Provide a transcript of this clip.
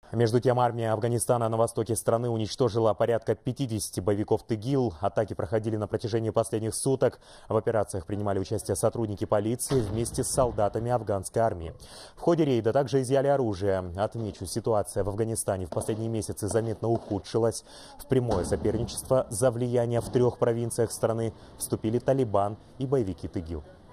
Между тем, армия Афганистана на востоке страны уничтожила порядка 50 боевиков ТИГИЛ. Атаки проходили на протяжении последних суток. В операциях принимали участие сотрудники полиции вместе с солдатами афганской армии. В ходе рейда также изъяли оружие. Отмечу, ситуация в Афганистане в последние месяцы заметно ухудшилась. В прямое соперничество за влияние в 3 провинциях страны вступили Талибан и боевики ТИГИЛ.